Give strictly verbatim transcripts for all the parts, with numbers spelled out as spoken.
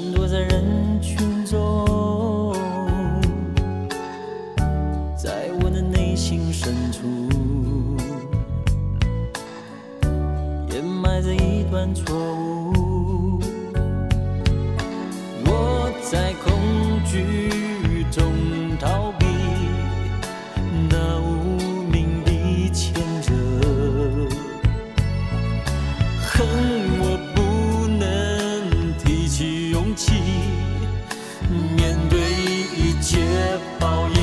闪躲在人群中，在我的内心深处，掩埋着一段错误。我在恐惧中逃避那无名的牵扯，恨我不能提起勇气面对一切报应，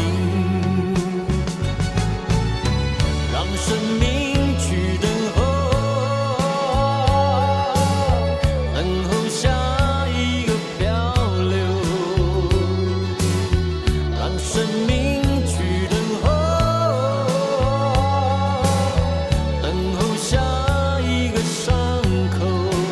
让生命去等候，等候下一个漂流，让生命去等候，等候下一个伤口。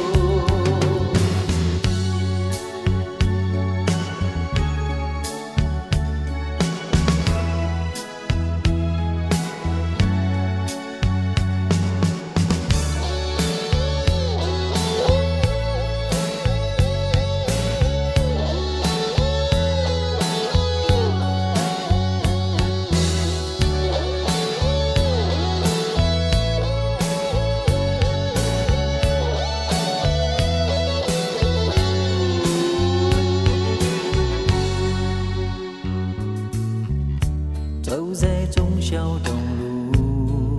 走在忠孝东路，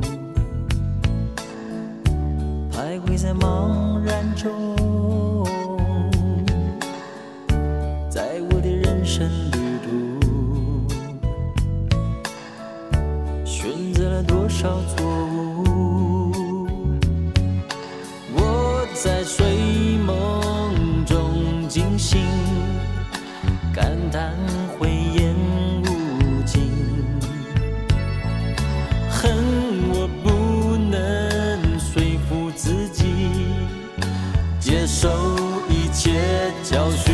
徘徊在茫然中，在我的人生旅途，选择了多少错误？我在睡梦中惊醒，感叹慧眼无尽。恨我不能说服自己接受一切教训，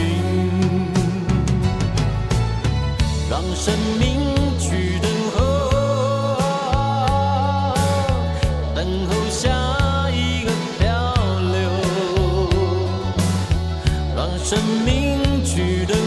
让生命去等候，等候下一个漂流，让生命去等